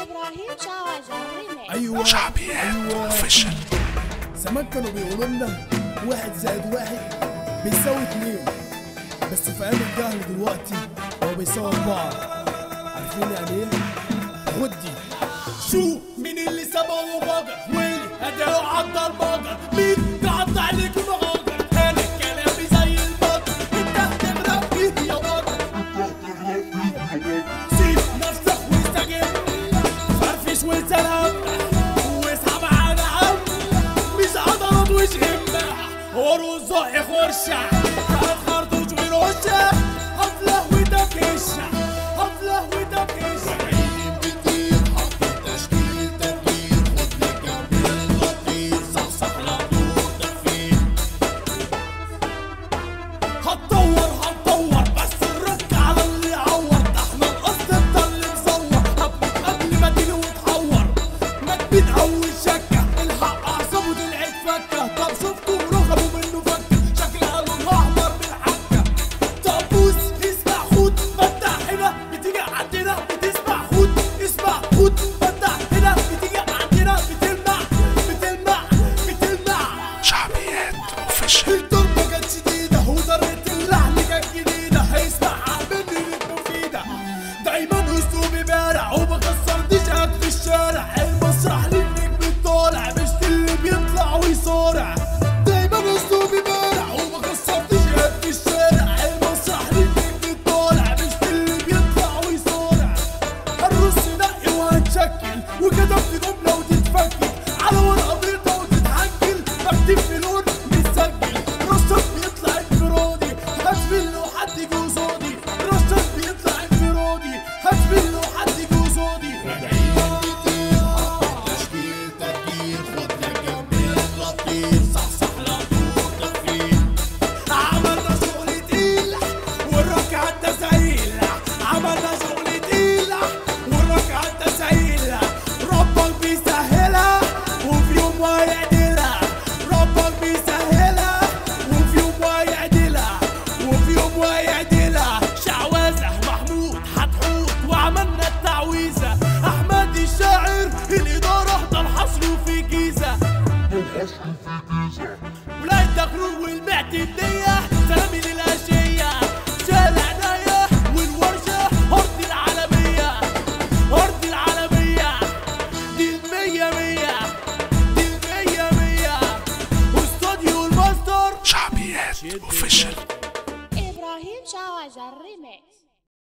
ابراهيم شعوذة ريميكس. ايوه شعبيات اوفيشال. زمان كانوا بيقولوا لنا 1+1 بيساوي 2، بس في ايام الجهل دلوقتي هو بيساوي 4. عارفين يعني ايه؟ خد دي. شو مين اللي سبق وبجر ويلي اداله عض البجر، مين قعد عليك مغجر؟ انا كلامي زي البجر، انت هتغرق فيه يا بجر. سيب نفسك واستجب، فرفش وسلام واسحب على عم، مش عضلات وش همة ورزق خرشة، كانت خرطوش ورشة حفلة ودكشة، حفلة ودكشة. هتطور بس الرك على اللي يعور، ده احنا القصد ده اللي مزور، قبل ما تيجي وتحور ما تبيد اول شكه، الحق اعصابه طلعت فكه. طب شفتوا رغبوا منه فكه، شكلها لونها احمر بالحكه. طبوس اسمع خد فتح هنا بتيجي عندنا بتسمع خد، اسمع خد فتح هنا بتيجي عندنا بتلمع بتلمع بتلمع. شعبيات اوفيشال. الضربه كانت شديده وضربت اللحن كانت جديده، هيسمعها مني مفيده. دايما اسلوبي بارع ومكسرتش قد في الشارع، المسرح للنجم الطالع مش اللي بيطلع ويصارع. دايما اسلوبي بارع ومكسرتش قد في الشارع، المسرح للنجم الطالع مش اللي بيطلع ويصارع. هنرص نقي وهنشكل وكتبت جمله